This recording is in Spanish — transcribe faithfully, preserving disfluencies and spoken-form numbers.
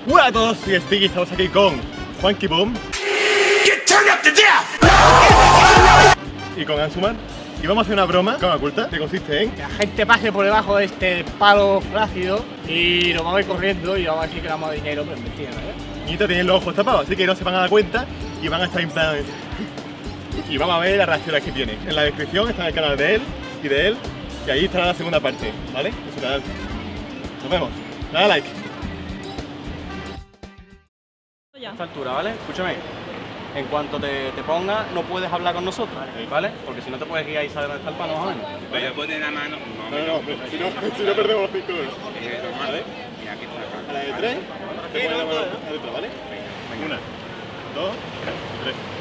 Hola a todos, soy Sticky, estamos aquí con Juanqui Boom y con Ansuman. Y vamos a hacer una broma con oculta que consiste en que la gente pase por debajo de este palo flácido y nos vamos a ir corriendo y vamos a decir que damos dinero, pero mentira, ¿eh? Nito tiene los ojos tapados, así que no se van a dar cuenta y van a estar en plan. Y vamos a ver las reacciones que tiene. En la descripción está el canal de él y de él, y ahí estará la segunda parte, ¿vale? En su canal. Nos vemos. Dale like. A esta altura, ¿vale? Escúchame. En cuanto te, te ponga, no puedes hablar con nosotros, ¿vale? Porque si no te puedes guiar y saber dónde está el palo más o menos. Voy a poner la mano. No, no, no, si no, si no perdemos los cinco euros. ¿Vale? Mira, aquí está. A la de tres, te pones la mano adentro, ¿vale? Una, dos, tres.